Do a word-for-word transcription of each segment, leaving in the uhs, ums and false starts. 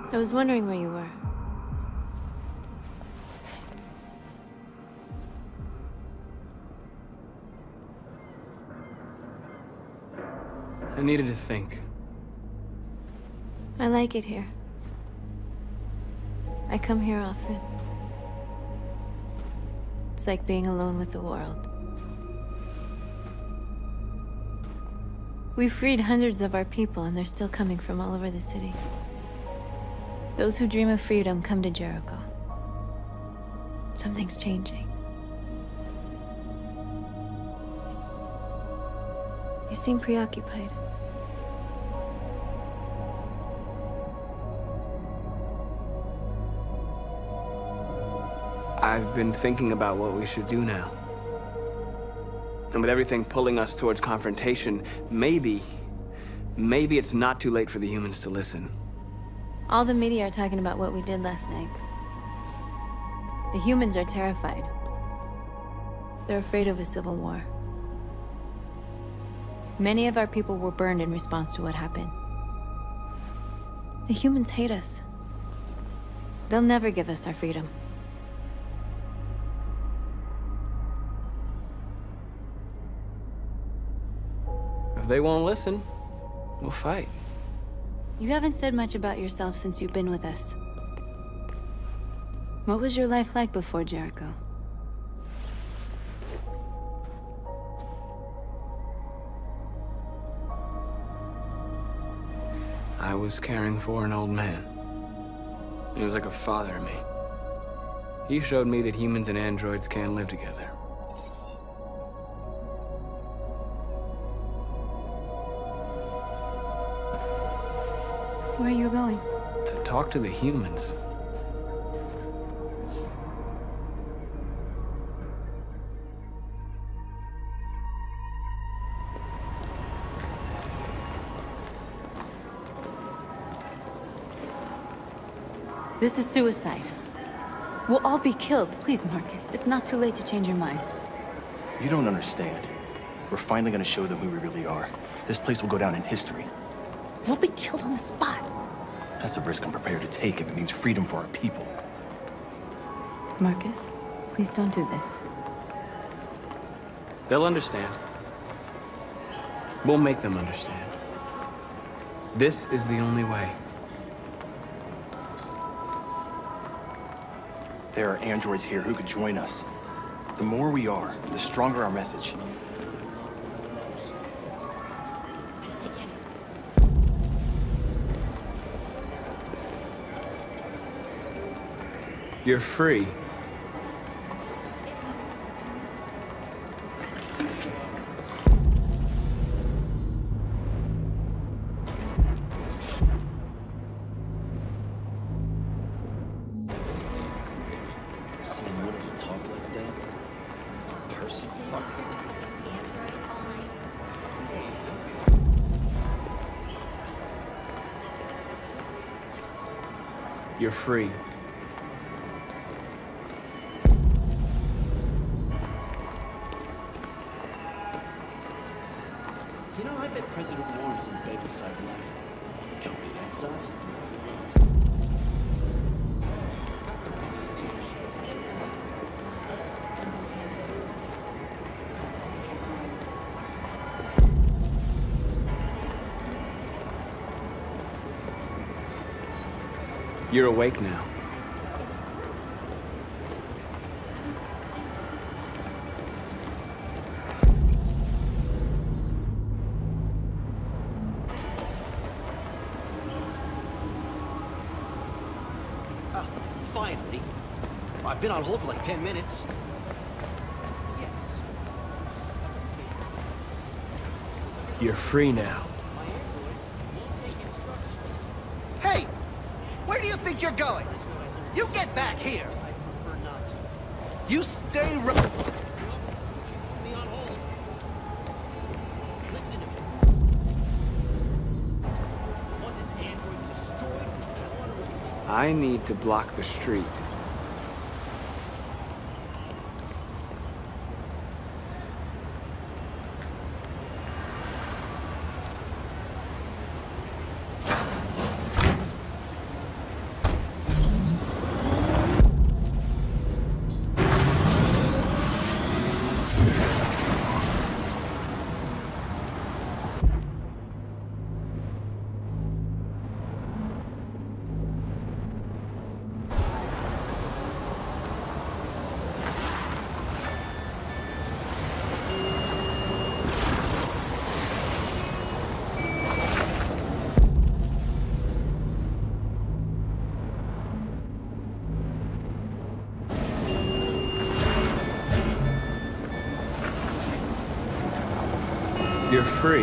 I was wondering where you were. I needed to think. I like it here. I come here often. It's like being alone with the world. We freed hundreds of our people, and they're still coming from all over the city. Those who dream of freedom come to Jericho. Something's changing. You seem preoccupied. I've been thinking about what we should do now. And with everything pulling us towards confrontation, maybe, maybe it's not too late for the humans to listen. All the media are talking about what we did last night. The humans are terrified. They're afraid of a civil war. Many of our people were burned in response to what happened. The humans hate us. They'll never give us our freedom. If they won't listen, we'll fight. You haven't said much about yourself since you've been with us. What was your life like before Jericho? I was caring for an old man. He was like a father to me. He showed me that humans and androids can live together. Where are you going? To talk to the humans. This is suicide. We'll all be killed. Please, Marcus. It's not too late to change your mind. You don't understand. We're finally gonna show them who we really are. This place will go down in history. We'll be killed on the spot. That's a risk I'm prepared to take if it means freedom for our people. Marcus, please don't do this. They'll understand. We'll make them understand. This is the only way. There are androids here who could join us. The more we are, the stronger our message. You're free. You're free. You know, I bet President Warren's in bed beside life. Company that size. You're awake now. Ah, finally. I've been on hold for like ten minutes. Yes. You're free now. My android won't take instructions. Hey! Where do you think you're going? You get back here! I prefer not to. You stay right... Put me on hold. Listen to me. I want this android destroyed. I want to... I need to block the street. You're free.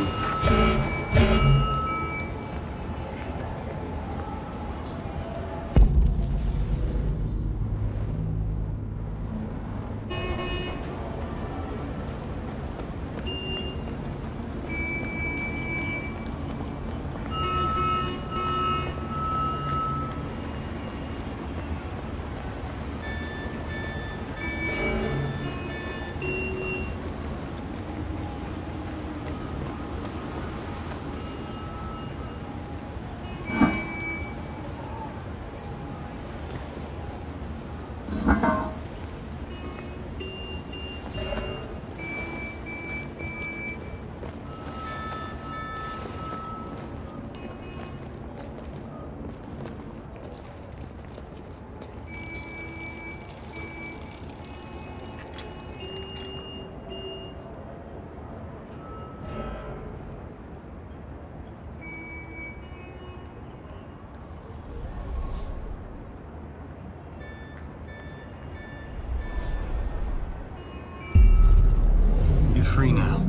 Free now.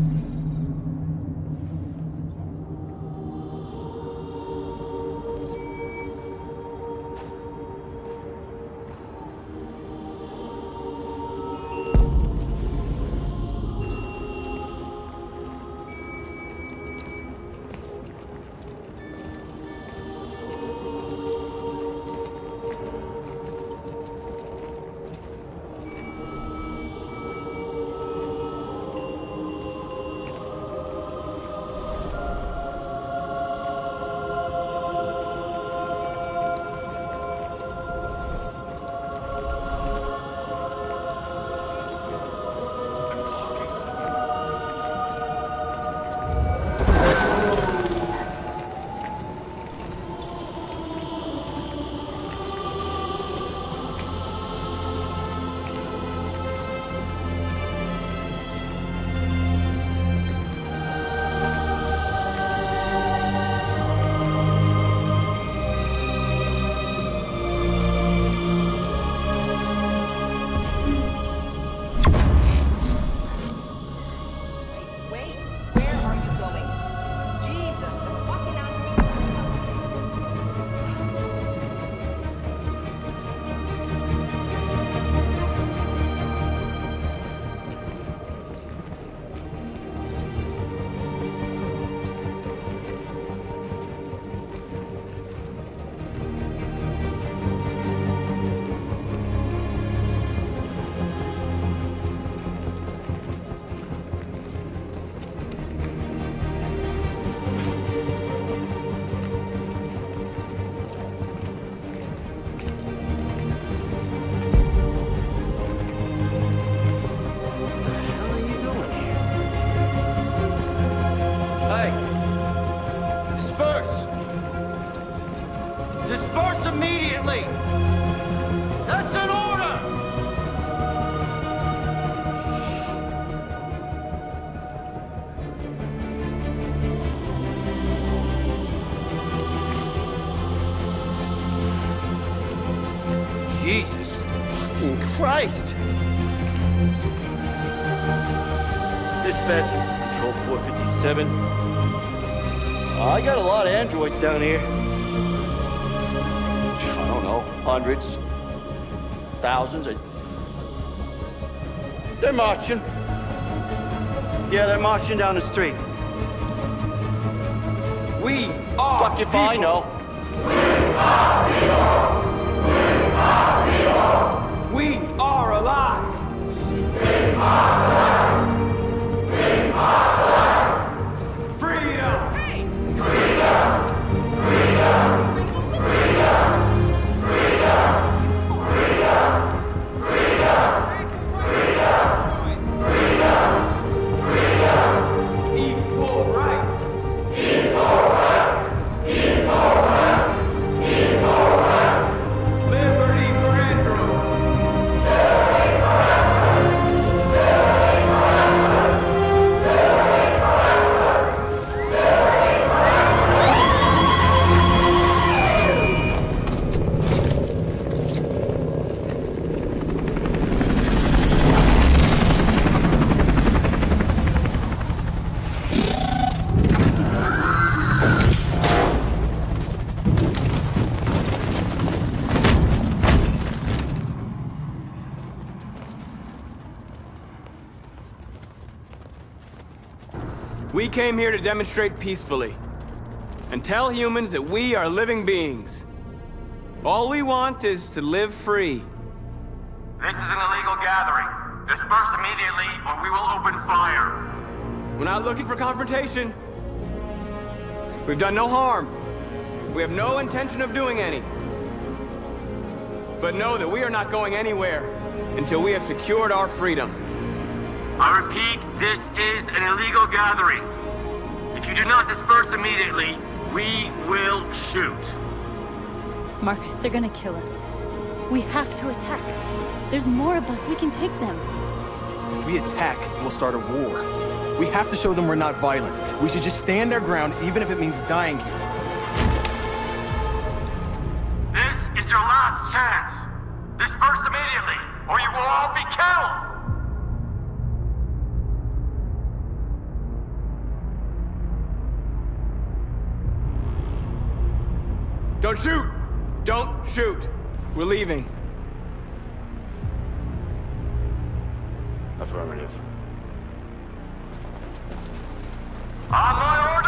Disperse! Disperse immediately! That's an order! Jesus fucking Christ! Dispatch, this is Patrol four fifty-seven. Uh, I got a lot of androids down here. I don't know, hundreds, thousands. I... They're marching. Yeah, they're marching down the street. We are Fuck if I know. We are alive! Freedom! Hey! Equal rights! Equal rights! Equal rights! Equal rights! We came here to demonstrate peacefully and tell humans that we are living beings. All we want is to live free. This is an illegal gathering. Disperse immediately or we will open fire. We're not looking for confrontation. We've done no harm. We have no intention of doing any. But know that we are not going anywhere until we have secured our freedom. I repeat, this is an illegal gathering. If you do not disperse immediately, we will shoot. Marcus, they're gonna kill us. We have to attack. There's more of us. We can take them. If we attack, we'll start a war. We have to show them we're not violent. We should just stand our ground, even if it means dying here. This is your last chance. Disperse immediately, or you will all be killed. Don't shoot! Don't shoot! We're leaving. Affirmative. On my order!